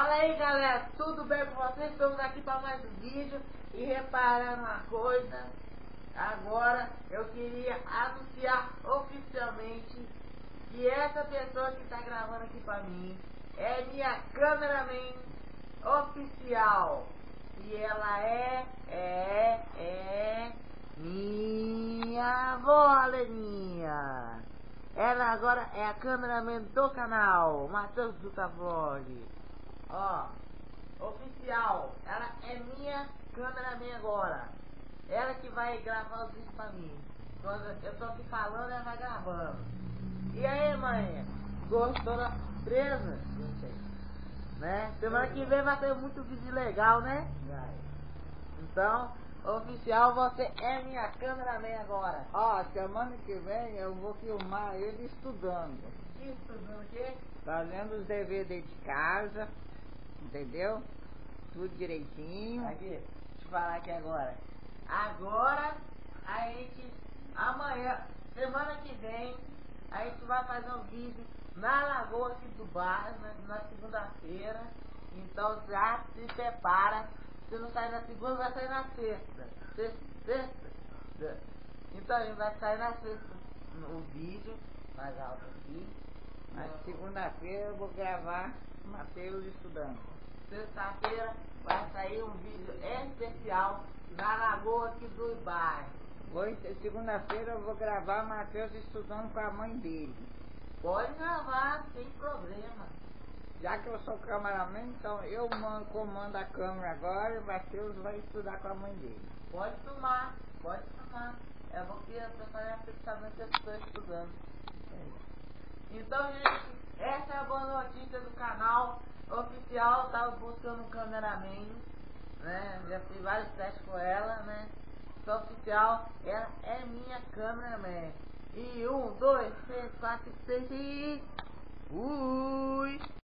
Fala aí, galera, tudo bem com vocês? Estamos aqui para mais um vídeo. E reparando uma coisa, agora eu queria anunciar oficialmente que essa pessoa que está gravando aqui para mim é minha cameraman oficial. E ela é minha avó Leninha. Ela agora é a cameraman do canal Matheus do Vlog. Ó, oficial, ela é minha cameraman agora. Ela que vai gravar os vídeos pra mim. Quando eu tô aqui falando, ela vai gravando. E aí, mãe? Gostou da surpresa? Gostei. Né? Semana que vem vai ter muito vídeo legal, né? Vai. Então, oficial, você é minha cameraman agora. Ó, semana que vem eu vou filmar ele estudando. Estudando o quê? Fazendo os deveres de casa, entendeu? Tudo direitinho. Aqui, deixa eu falar aqui agora. Agora, a gente, amanhã, semana que vem, a gente vai fazer um vídeo na Lagoa aqui do bairro, na segunda-feira. Então já se prepara. Se não sair na segunda, vai sair na sexta. Sexta. Então a gente vai sair na sexta o vídeo, mais alto aqui. Na segunda-feira eu vou gravar Matheus estudando. Sexta-feira vai sair um vídeo especial na Lagoa aqui do bairro. Segunda-feira eu vou gravar Matheus estudando com a mãe dele. Pode gravar, sem problema. Já que eu sou cameraman, então eu comando a câmera agora e o Matheus vai estudar com a mãe dele. Pode filmar, pode filmar. É porque eu tô fazendo pensamento que eu estou estudando. Então, gente, essa é a boa notícia do canal oficial. Tava buscando um cameraman, né? Já fiz vários testes com ela, né? Então, oficial, ela é minha cameraman. E 1, 2, 3, 4, 5, 6 e... Fui!